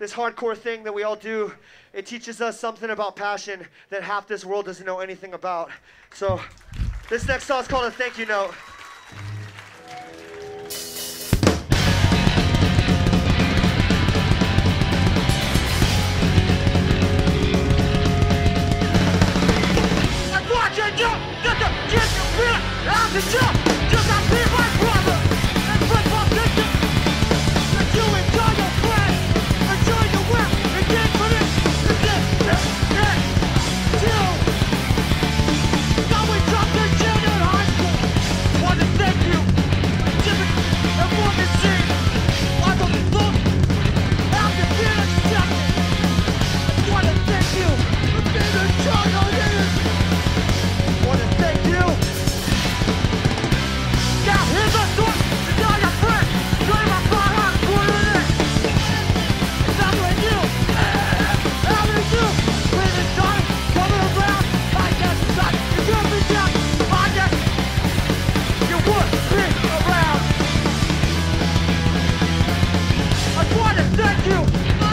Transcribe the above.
this hardcore thing that we all do, it teaches us something about passion that half this world doesn't know anything about. So this next song is called A Thank You Note. I'm watching you, get the kids you feel out the jump, just not be my brother, and friend from distance. That you enjoy your friends, enjoy your work, and get for this, and this, you. Now we dropped the junior high school. Wanna thank you, Jimmy, and Morgan G. On the look, after being accepted. Wanna thank you for being a child on it. Wanna thank you. Now here's a source to tell your friends. Join my fire on quarter of this. It's happening you. Happening you. When it's time, coming around. I guess not. You could be down. I guess you would be around. I wanna thank you.